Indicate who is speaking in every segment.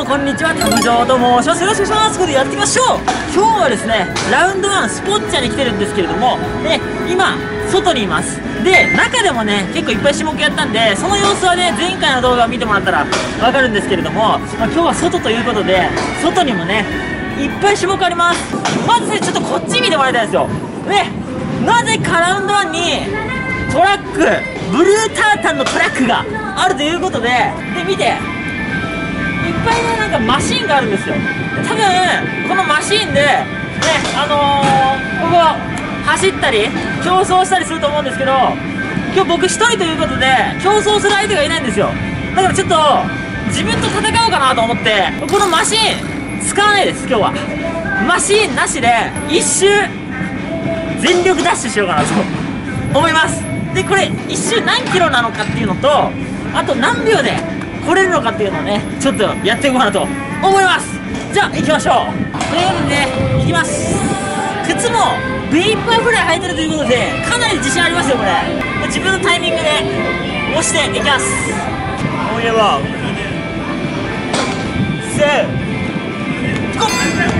Speaker 1: もこんにちは、タムジョーと申します。よろしくお願いします。これでやっていきましょう。今日はですね、ラウンド1スポッチャに来てるんですけれども、で、今、外にいます。で、中でもね、結構いっぱい種目やったんで、その様子はね、前回の動画を見てもらったらわかるんですけれども、今日は外ということで、外にもね、いっぱい種目あります。まずね、ちょっとこっち見てもらいたいんですよ。で、なぜかラウンド1に、トラック、ブルータータンのトラックがあるということで、で、見て、いっぱいね、なんかマシンがあるんですよ。多分、このマシンで、ね、ここ、走ったり、競争したりすると思うんですけど、今日僕一人ということで、競争する相手がいないんですよ。だからちょっと、自分と戦おうかなと思って、このマシン、使わないです、今日は。マシンなしで、一周、全力ダッシュしようかなと思います。で、これ、一周何キロなのかっていうのと、あと何秒で来れるのかっていうのをね、ちょっとやっていこうかなと思います。じゃあ、行きましょう。ということでね、行きます。靴も、ベイパーぐらい履いてるということで、かなり自信ありますよ、これ。自分のタイミングで押していきます。おいえば、せー、ゴー。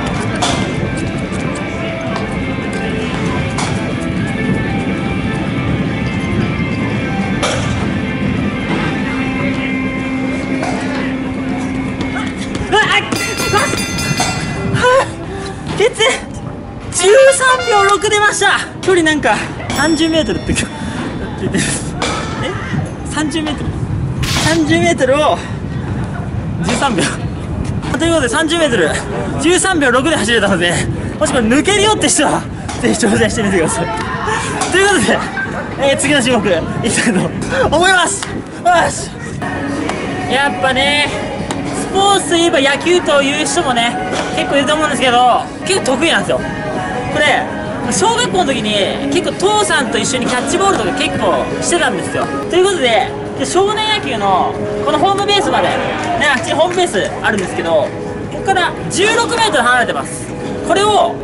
Speaker 1: ケツ13秒6出ました。距離なんか30メートルって言ってる。30メートル30メートルを13秒ということで、30メートル13秒6で走れたので、もしこれ抜けるよって人はぜひ挑戦してみてください。ということで、次の種目いきたいと思います。よし、やっぱね、スポーツといえば野球という人もね、結構いると思うんですけど、結構得意なんですよ。これ、小学校の時に結構父さんと一緒にキャッチボールとか結構してたんですよ。ということで、少年野球のこのホームベースまで、ね、あっちにホームベースあるんですけど、ここから16メートル離れてます。これを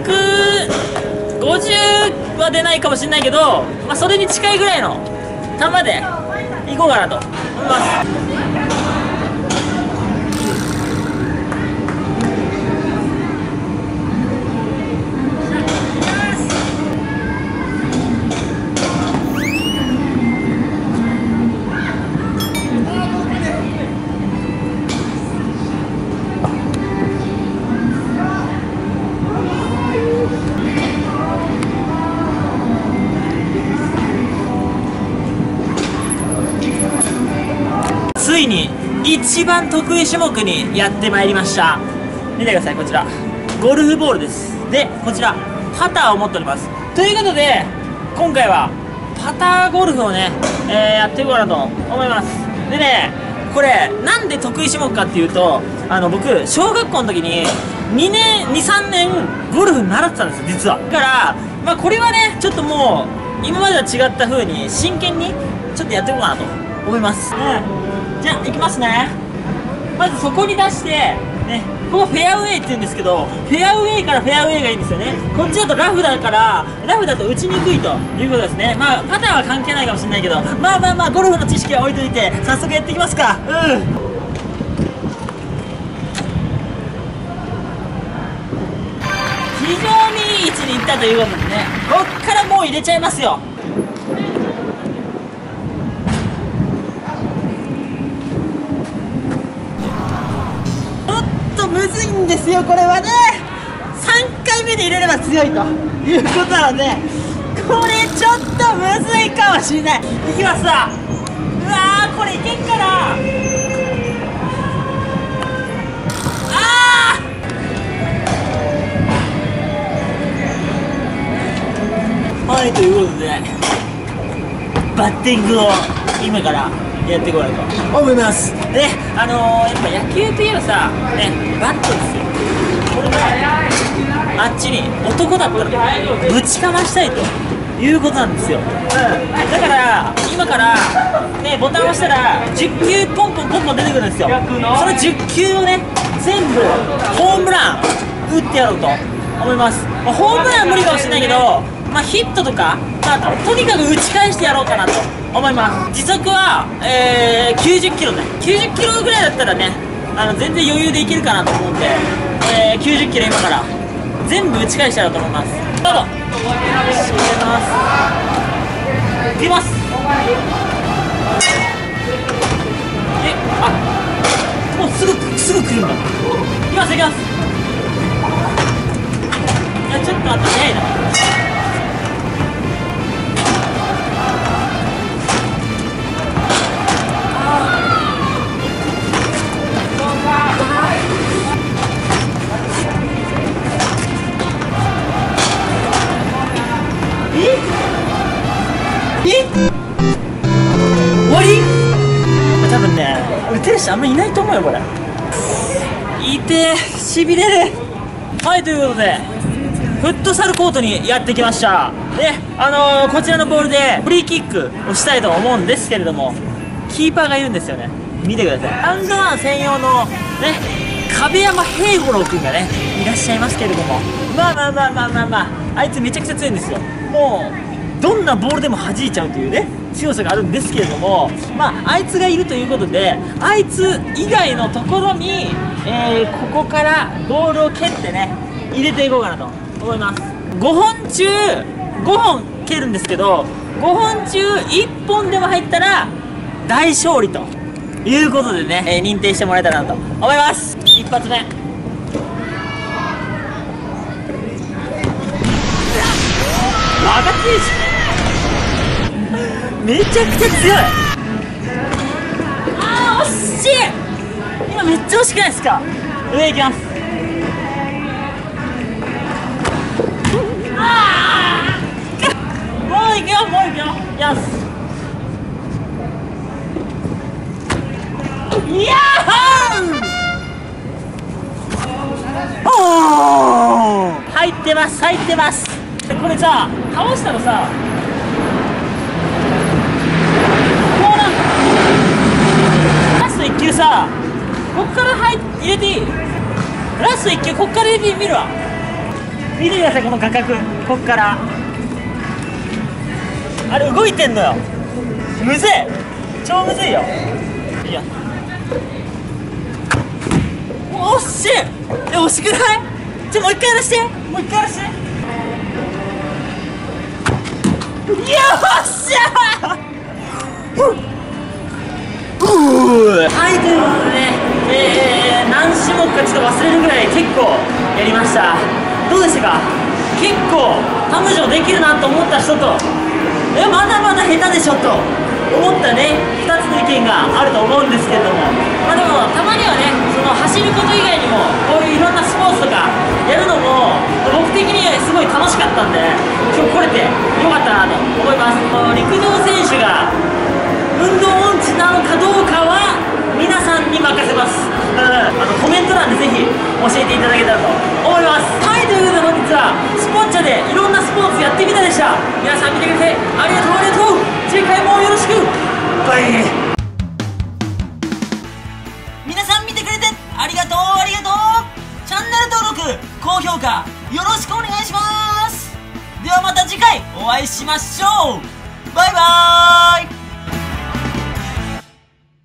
Speaker 1: 150は出ないかもしれないけど、まあ、それに近いぐらいの球で行こうかなと思います。ついに一番得意種目にやってまいりました。見てください、こちらゴルフボールです。で、こちらパターを持っております。ということで、今回はパターゴルフをね、やっていこうかなと思います。でね、これなんで得意種目かっていうと、僕小学校の時に3年ゴルフ習ってたんですよ、実は。だから、まあ、これはね、ちょっともう今までと違った風に真剣にちょっとやっていこうかなと思います。じゃあ、行きますね。まずそこに出して、ね、ここフェアウェイって言うんですけど、フェアウェイからフェアウェイがいいんですよね。こっちだとラフだから、ラフだと打ちにくいということですね。まあ、パターは関係ないかもしれないけど、まあ、ゴルフの知識は置いといて、早速やっていきますか。非常にいい位置に行ったということでね、こっからもう入れちゃいますよ。むずいんですよ、これはね。3回目で入れれば強いということなので、これちょっとむずいかもしれない。いきますわ。うわー、これいけんかな。はい、ということでバッティングを今からやっていこうかなと思います。で、やっぱ野球といえばさ、ね、バットですよ。これがあっちに男だったらぶちかましたいということなんですよ。だから今からね、ボタンを押したら10球ポンポン出てくるんですよ。その10球をね、全部ホームラン打ってやろうと思います。ホームラン無理かもしれないけど、まあ、ヒットとか、とにかく打ち返してやろうかなと思います。時速は、90キロね。90キロぐらいだったらね、 全然余裕でいけるかなと思うんで、90キロ今から全部打ち返したらと思います。スタート。よし、入れます。いきます。もうすぐ来るんだ。いきます。いや、ちょっと待って、早いな。終わり？多分ね、打てる人あんまりいないと思うよ、これ。いてしびれる。はい、ということでフットサルコートにやってきました。で、こちらのボールでフリーキックをしたいと思うんですけれども、キーパーがいるんですよね。見てください。ラウンドワン専用のね、壁山平五郎君がねいらっしゃいますけれども、まああいつめちゃくちゃ強いんですよ。もうどんなボールでも弾いちゃうというね強さがあるんですけれども、あいつがいるということで、あいつ以外のところに、ここからボールを蹴ってね入れていこうかなと思います。5本中5本蹴るんですけど、5本中1本でも入ったら大勝利ということでね、認定してもらえたらなと思います。一発目、バカ強いしめちゃくちゃ強い。惜しい。今めっちゃ惜しくないですか。上行きます。もう行くよ。よし。いやー、入ってます。これさ、倒したらさ、ラスト1球さ、こっから入れていい？ラスト1球こっから入れていい？見るわ。見てください、この画角。こっからあれ動いてんのよ。むずい、超むずいよ。いや、惜しい。惜しくない？もう一回やらして。よっしゃー。はい、ということでね、何種目かちょっと忘れるぐらい結構やりました。どうでしたか？結構タムジョできるなと思った人と、まだまだ下手でしょと思ったね、2つの意見があると思うんですけれども、でもたまにはね、その走ること以外にもこういういろんなスポーツとかやるのも僕的にはすごい楽しかったんで、今日来れてよかったなと思います。陸上選手が運動音痴なのかどうかは皆さんに任せます。コメント欄でぜひ教えていただけたらと思います。はい、ということで本日はスポッチャでいろんなスポーツやってみたでした。皆さん見てくれてありがとう。次回もよろしく。バイ。皆さん見てくれてありがとう。チャンネル登録、高評価よろしくお願いします。ではまた次回お会いしましょう。バイバーイ。